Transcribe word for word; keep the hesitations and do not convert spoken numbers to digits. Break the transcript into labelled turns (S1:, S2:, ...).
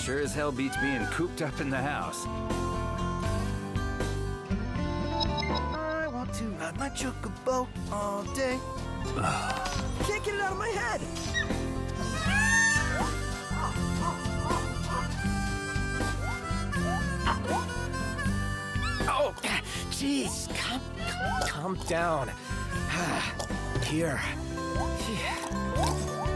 S1: Sure as hell beats being cooped up in the house.
S2: I want to ride my chocobo all day. Can't get it out of my head. Oh, jeez, calm, calm, calm down. Here. Yeah.